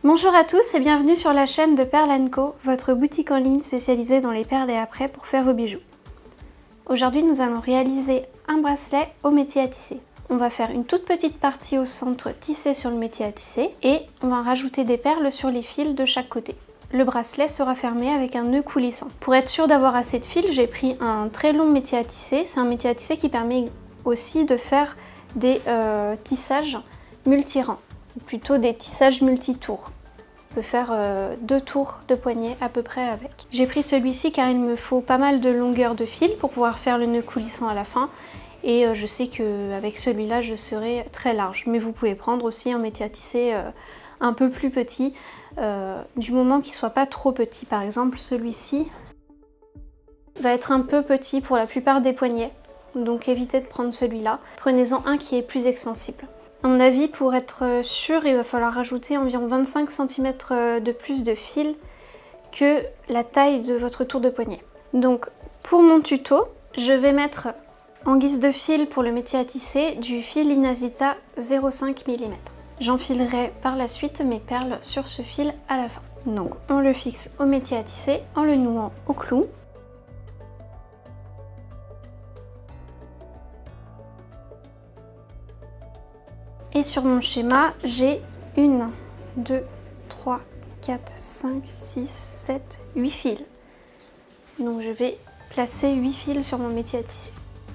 Bonjour à tous et bienvenue sur la chaîne de Perles & Co, votre boutique en ligne spécialisée dans les perles et apprêts pour faire vos bijoux. Aujourd'hui, nous allons réaliser un bracelet au métier à tisser. On va faire une toute petite partie au centre tissée sur le métier à tisser et on va rajouter des perles sur les fils de chaque côté. Le bracelet sera fermé avec un nœud coulissant. Pour être sûr d'avoir assez de fils, j'ai pris un très long métier à tisser. C'est un métier à tisser qui permet aussi de faire des tissages multi-rangs, ou plutôt des tissages multi-tours. On peut faire 2 tours de poignet à peu près avec. J'ai pris celui-ci car il me faut pas mal de longueur de fil pour pouvoir faire le nœud coulissant à la fin. Et je sais qu'avec celui-là, je serai très large. Mais vous pouvez prendre aussi un métier à tisser un peu plus petit, du moment qu'il ne soit pas trop petit. Par exemple, celui-ci va être un peu petit pour la plupart des poignets. Donc évitez de prendre celui-là. Prenez-en un qui est plus extensible. À mon avis, pour être sûr, il va falloir rajouter environ 25 cm de plus de fil que la taille de votre tour de poignet. Donc pour mon tuto, je vais mettre en guise de fil pour le métier à tisser du fil Inazita 0,5 mm. J'enfilerai par la suite mes perles sur ce fil à la fin. Donc on le fixe au métier à tisser en le nouant au clou. Et sur mon schéma, j'ai 1, 2, 3, 4, 5, 6, 7, 8 fils. Donc je vais placer 8 fils sur mon métier à tisser.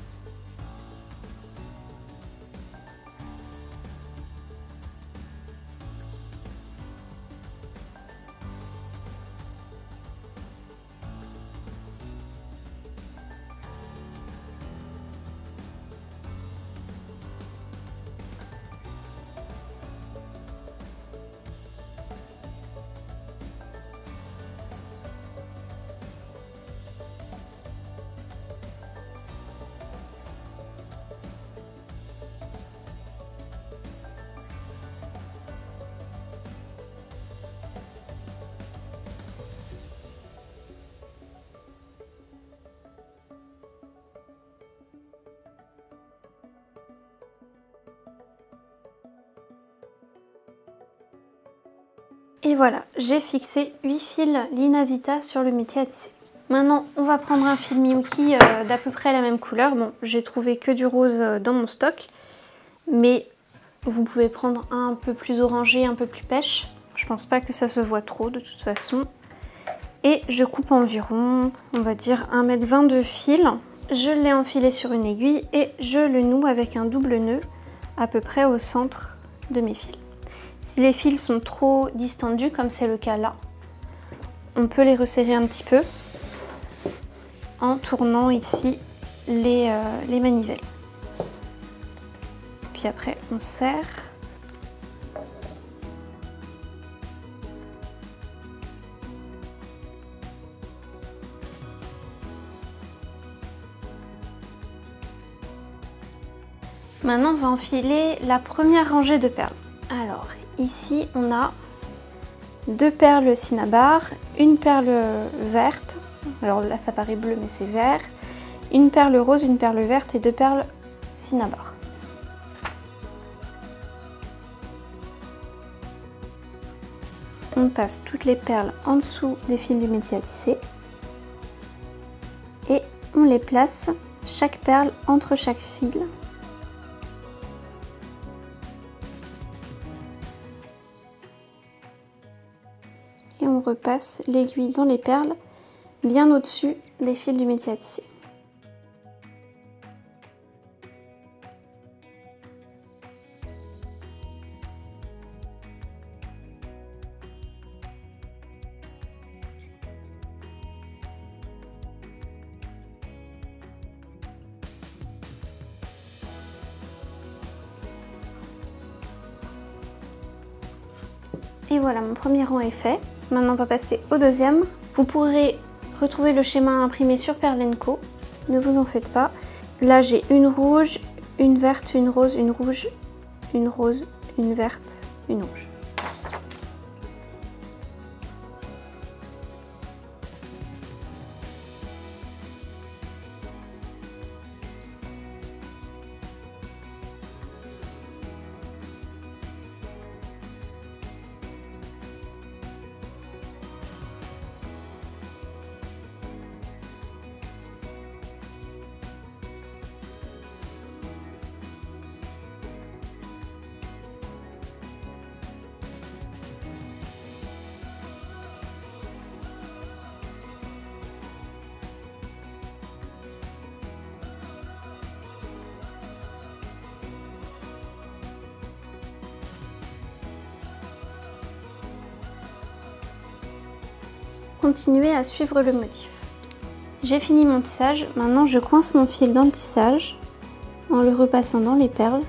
Et voilà, j'ai fixé 8 fils Inazita sur le métier à tisser. Maintenant, on va prendre un fil Miyuki d'à peu près la même couleur. Bon, j'ai trouvé que du rose dans mon stock, mais vous pouvez prendre un peu plus orangé, un peu plus pêche. Je pense pas que ça se voit trop de toute façon. Et je coupe environ, on va dire 1,20 m de fil. Je l'ai enfilé sur une aiguille et je le noue avec un double nœud à peu près au centre de mes fils. Si les fils sont trop distendus, comme c'est le cas là, on peut les resserrer un petit peu en tournant ici les manivelles. Puis après, on serre. Maintenant, on va enfiler la première rangée de perles. Alors, ici, on a 2 perles cinnabar, une perle verte, alors là ça paraît bleu mais c'est vert, une perle rose, une perle verte et 2 perles cinnabar. On passe toutes les perles en dessous des fils du métier à tisser et on les place chaque perle entre chaque fil. Et on repasse l'aiguille dans les perles bien au-dessus des fils du métier à tisser. Et voilà, mon premier rang est fait. Maintenant, on va passer au deuxième. Vous pourrez retrouver le schéma imprimé sur Perles & Co. Ne vous en faites pas. Là, j'ai une rouge, une verte, une rose, une rouge, une rose, une verte, une rouge. continuer à suivre le motif. J'ai fini mon tissage, maintenant je coince mon fil dans le tissage en le repassant dans les perles.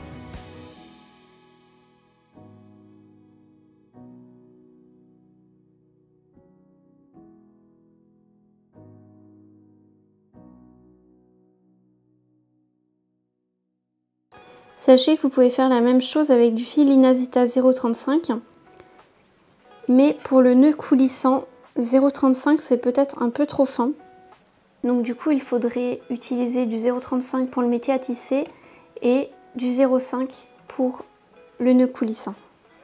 Sachez que vous pouvez faire la même chose avec du fil Inazita 0,35, mais pour le nœud coulissant, 0,35 c'est peut-être un peu trop fin. Donc du coup il faudrait utiliser du 0,35 pour le métier à tisser et du 0,5 pour le nœud coulissant.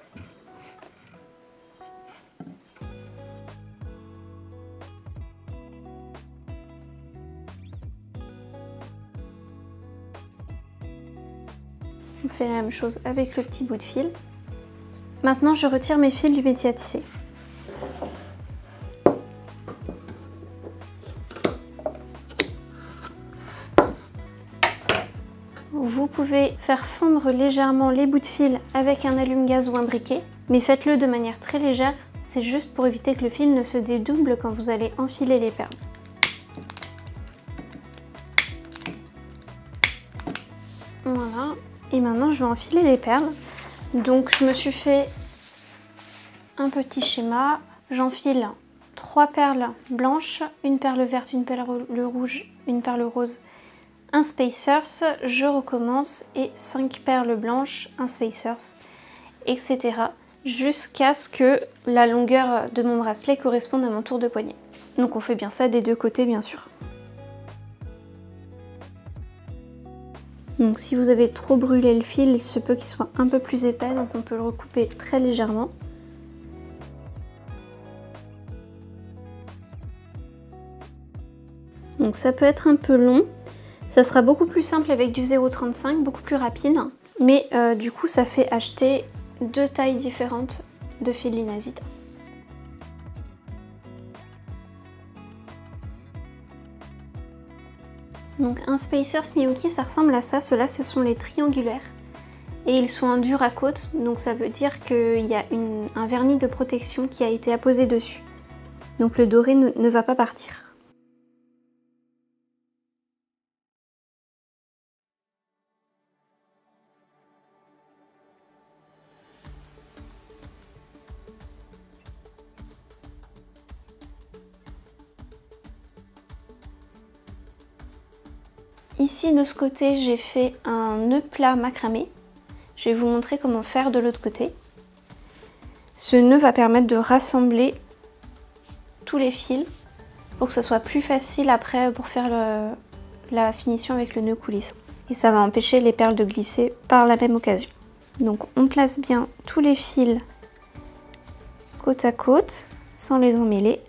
On fait la même chose avec le petit bout de fil. Maintenant, je retire mes fils du métier à tisser. Vous pouvez faire fondre légèrement les bouts de fil avec un allume-gaz ou un briquet, mais faites-le de manière très légère, c'est juste pour éviter que le fil ne se dédouble quand vous allez enfiler les perles. Voilà. Et maintenant je vais enfiler les perles. Donc je me suis fait un petit schéma. J'enfile 3 perles blanches, une perle verte, une perle rouge, une perle rose, un spacers. Je recommence et 5 perles blanches, un spacers, etc. jusqu'à ce que la longueur de mon bracelet corresponde à mon tour de poignet. Donc on fait bien ça des deux côtés bien sûr. Donc si vous avez trop brûlé le fil, il se peut qu'il soit un peu plus épais, donc on peut le recouper très légèrement. Donc ça peut être un peu long, ça sera beaucoup plus simple avec du 0,35, beaucoup plus rapide, mais du coup ça fait acheter 2 tailles différentes de fil Inazita. Donc un Spacers Miyuki, ça ressemble à ça. Ceux-là, ce sont les triangulaires. Et ils sont en Duracoat, donc ça veut dire qu'il y a un vernis de protection qui a été apposé dessus. Donc le doré ne va pas partir. Ici de ce côté j'ai fait un nœud plat macramé. Je vais vous montrer comment faire de l'autre côté. Ce nœud va permettre de rassembler tous les fils pour que ce soit plus facile après pour faire la finition avec le nœud coulissant. Et ça va empêcher les perles de glisser par la même occasion. Donc on place bien tous les fils côte à côte sans les emmêler.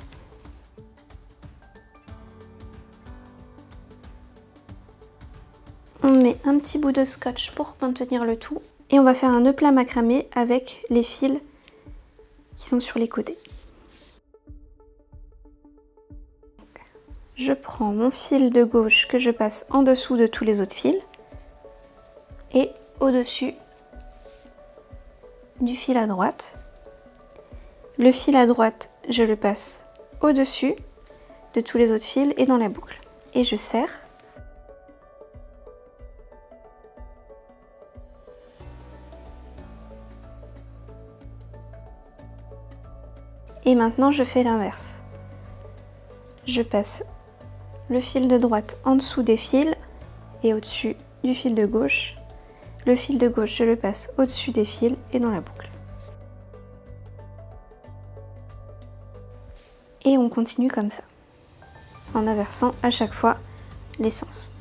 On met un petit bout de scotch pour maintenir le tout. Et on va faire un nœud plat macramé avec les fils qui sont sur les côtés. Je prends mon fil de gauche que je passe en dessous de tous les autres fils. Et au-dessus du fil à droite. Le fil à droite, je le passe au-dessus de tous les autres fils et dans la boucle. Et je serre. Et maintenant je fais l'inverse. Je passe le fil de droite en dessous des fils et au-dessus du fil de gauche. Le fil de gauche je le passe au-dessus des fils et dans la boucle. Et on continue comme ça, en inversant à chaque fois les sens.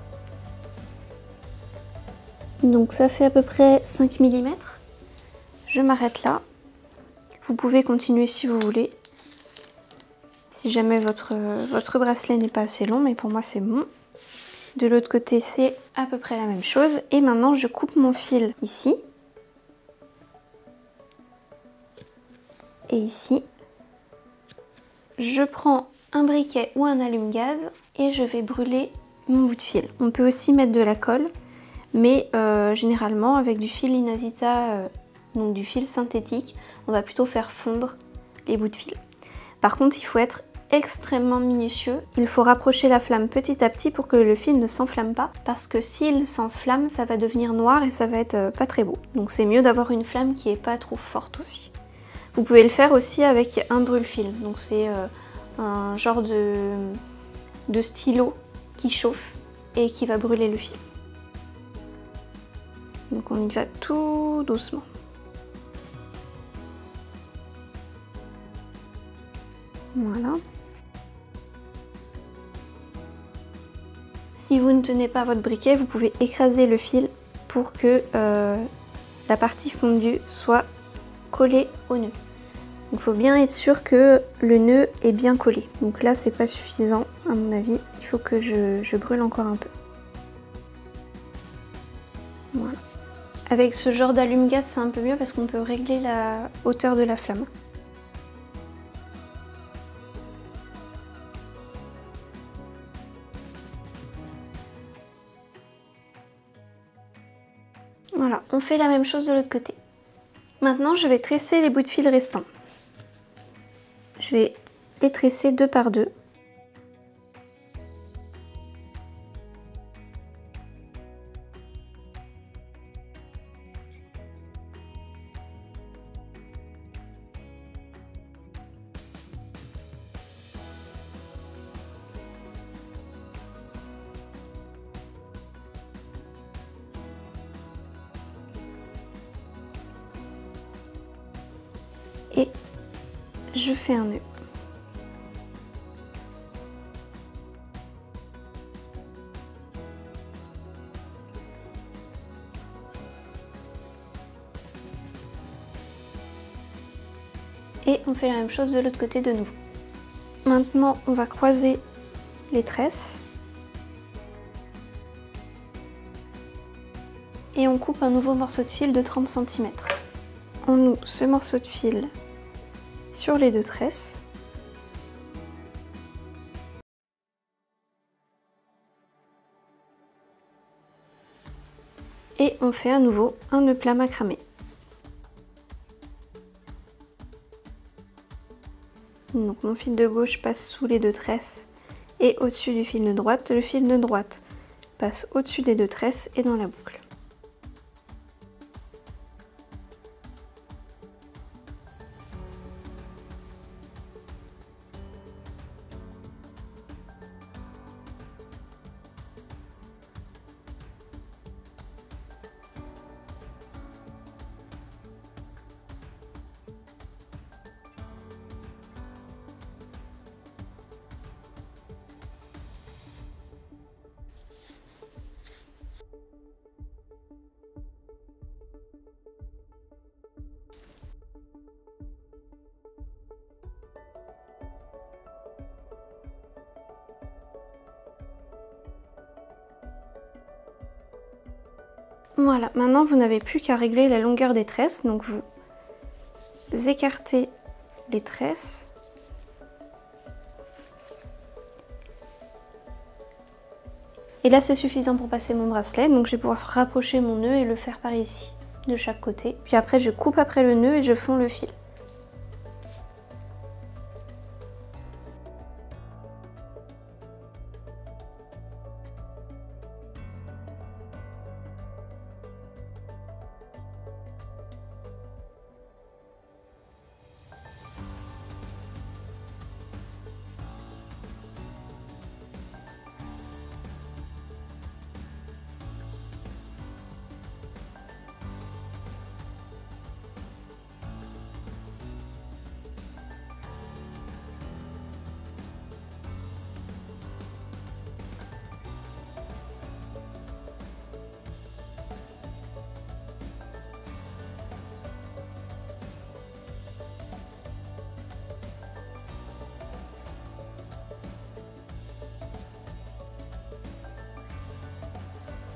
Donc ça fait à peu près 5 mm. je m'arrête là. Vous pouvez continuer si vous voulez. Si jamais votre bracelet n'est pas assez long, mais pour moi c'est bon. De l'autre côté, c'est à peu près la même chose. Et maintenant, je coupe mon fil ici. Et ici. Je prends un briquet ou un allume-gaz et je vais brûler mon bout de fil. On peut aussi mettre de la colle, mais généralement, avec du fil Inazita, donc du fil synthétique, on va plutôt faire fondre les bouts de fil. Par contre, il faut être extrêmement minutieux. Il faut rapprocher la flamme petit à petit pour que le fil ne s'enflamme pas, parce que s'il s'enflamme, ça va devenir noir et ça va être pas très beau. Donc c'est mieux d'avoir une flamme qui est pas trop forte aussi. Vous pouvez le faire aussi avec un brûle-fil. Donc c'est un genre de stylo qui chauffe et qui va brûler le fil. Donc on y va tout doucement. Voilà. Si vous ne tenez pas votre briquet, vous pouvez écraser le fil pour que la partie fondue soit collée au nœud. Donc il faut bien être sûr que le nœud est bien collé. Donc là c'est pas suffisant à mon avis, il faut que je brûle encore un peu. Voilà. Avec ce genre d'allume-gaz c'est un peu mieux parce qu'on peut régler la hauteur de la flamme. Voilà, on fait la même chose de l'autre côté. Maintenant, je vais tresser les bouts de fil restants. Je vais les tresser 2 par 2. Et je fais un nœud. Et on fait la même chose de l'autre côté de nouveau. Maintenant, on va croiser les tresses. Et on coupe un nouveau morceau de fil de 30 cm. On noue ce morceau de fil sur les 2 tresses. Et on fait à nouveau un nœud plat macramé. Donc mon fil de gauche passe sous les 2 tresses et au-dessus du fil de droite. Le fil de droite passe au-dessus des 2 tresses et dans la boucle. Voilà, maintenant vous n'avez plus qu'à régler la longueur des tresses. Donc vous écartez les tresses. Et là c'est suffisant pour passer mon bracelet. Donc je vais pouvoir rapprocher mon nœud et le faire par ici, de chaque côté. Puis après je coupe après le nœud et je fonds le fil.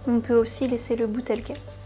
On peut aussi laisser le bout tel quel.